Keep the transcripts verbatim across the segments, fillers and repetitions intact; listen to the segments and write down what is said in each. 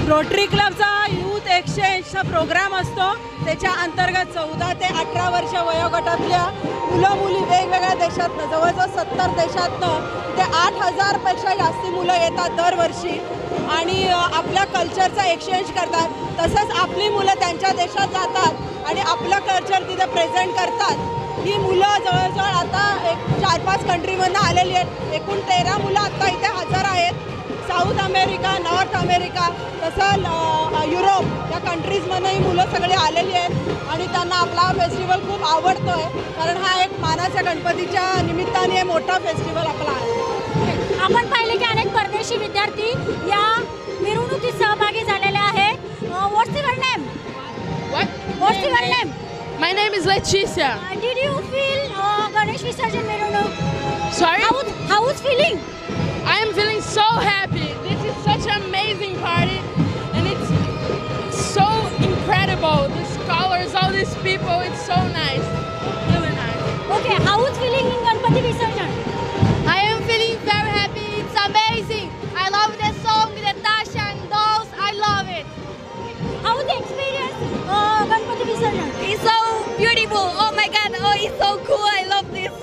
Rotary क्लबचा youth एक्सचेंजचा programme असतो। त्याच्या अंतर्गत चौदा ते अठरा वर्ष वयोगटातल्या मुलं मुली वेगवेगळ्या देशातनं जवळजवळ सत्तर देशातनं ते आठ हजार पेक्षा जास्ती मुलं येतात दरवर्षी आणि आपल्या कल्चरचा एक्सचेंज करतात। तसंच आपली मुलं त्यांच्या देशात जातात आणि आपलं कल्चर तिथे प्रेझेंट करतात। ही मुलं जवळजवळ आता एक चार पाच कंट्रीमधून आलेली आहेत। एकूण तेरा मुलं आता इथे हजर आहेत। साऊथ अमेरिका, नॉर्थ अमेरिका, तसं युरोप या कंट्रीजमधूनही मुलं सगळे आलेली आहेत आणि त्यांना आपला फेस्टिवल खूप आवडतो आहे, कारण हा एक मानाच्या गणपतीच्या निमित्ताने मोठा फेस्टिवल आपला आहे। आपण पाहिले की अनेक परदेशी विद्यार्थी या मिरवणुकीत सहभागी झालेले आहे। What's your name? What's your name? My name is Leticia. Uh, did you feel uh, Ganesh Visarjan Mirunuk? Sorry? How, how was feeling? I am feeling so happy. This is such an amazing party and it's, it's so incredible. The scholars, all these people, it's so nice. Really nice. Okay, how was feeling in Ganpati Visarjan? I am feeling very happy. It's amazing. I love the song, the Tasha and dolls. I love it. How was the experience uh, Ganpati Visarjan? It's so beautiful. Oh my God. Oh, it's so cool. I love this.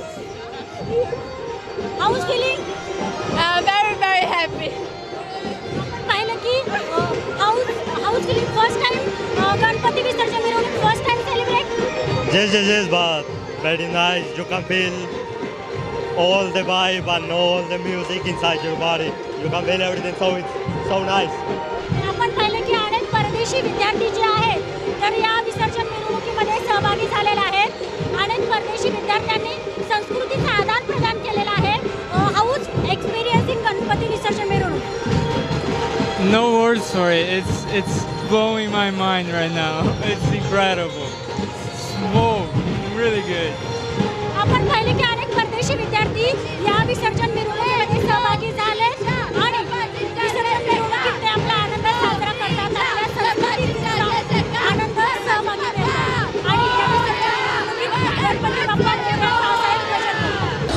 How was feeling? Uh, very, very happy. पाहिलं की हाऊस हाऊस feeling first time uh, Ganpati विसर्जन मिरवणूक first time celebrate. Yes, yes, yes, but very nice. You can feel all the vibe and all the music inside your body. You can feel everything, so it's so nice. आपण पाहिलं की अनेक परदेशी विद्यार्थी जे आहेत तर या विसर्जन मिरवणुकीमध्ये सहभागी झालेले आहेत। अनेक परदेशी विद्यार्थ्यांनी संस्कृतीचा आदान प्रदान केलेला आहे। हाऊस एक्सपिरियन्सिंग गणपती विसर्जन मिरवणूक? No words for it. It's it's blowing my mind right now. It's incredible. Smoke, really good. आपण पाहिले की अनेक परदेशी विद्यार्थी या विसर्जन मिरवणुकीमध्ये सहभागी झाले आणि विसर्जन मिरवणुकीत ते आपला आनंद साजरा करतात। आपल्या संस्कृतीचा आनंद सहभागी होतात आणि या विसर्जन मिरवणुकीत गणपती बाप्पांचे प्रसाद प्रजन करतात।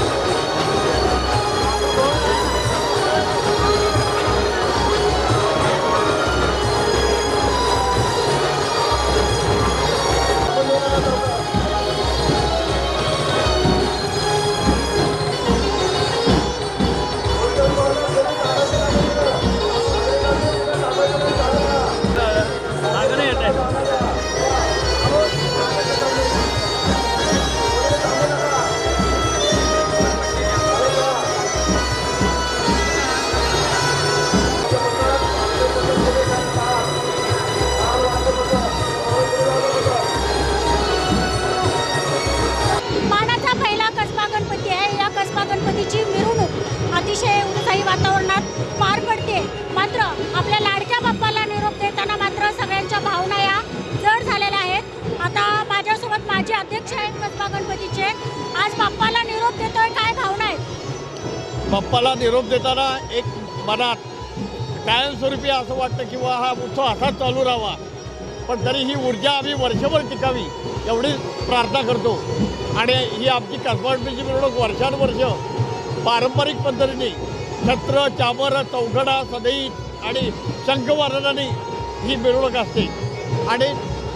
गणपतीची मिरवणूक अतिशय उत्साही वातावरणात पार पडते। मात्र आपल्या लाडक्या बाप्पाला निरोप देताना मात्र सगळ्यांच्या भावना या जड झालेल्या आहेत। आता माझ्यासोबत माझे अध्यक्ष आहेत कसबा गणपतीचे। आज बाप्पाला निरोप देतोय, काय भावना आहेत? बाप्पाला निरोप देताना एक मनात कायमस्वरूपी असं वाटतं की हा उत्सव असाच चालू राहावा, पण तरी ही ऊर्जा आम्ही वर्षभर टिकावी एवढी प्रार्थना करतो। आणि ही आमची कसबा गणपतीची मिरवणूक वर्षानुवर्ष पारंपरिक पद्धतीने छत्र, चामर, चौघडा, सदई आणि शंखवादनाने ही मिरवणूक असते आणि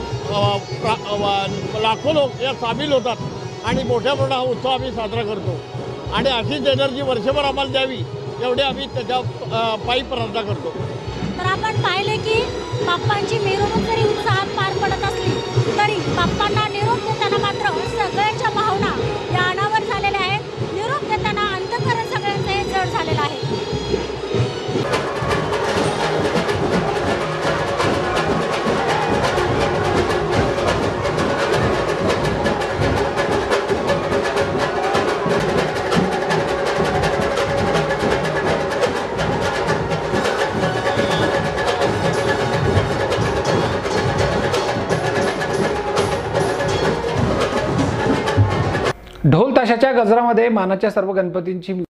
लाखो लोक या सामील होतात आणि मोठ्या प्रमाणात हा उत्सव आम्ही साजरा करतो। आणि अशीच एनर्जी वर्षभर आम्हाला द्यावी एवढी आम्ही त्याच्या पायी प्रार्थना करतो। तर आपण पाहिले की बाप्पांची मिरवणूक जरी उत्साहात पार पडत असली तरी बाप्पांना निरोप देताना मात्र सगळ्यांच्या भावना या अनावर झालेल्या आहेत। निरोप देताना अंतःकरण सगळ्यांचं हे जड झालेलं आहे। ढोल ताशाच्या गजरामध्ये मानाच्या सर्व गणपतींची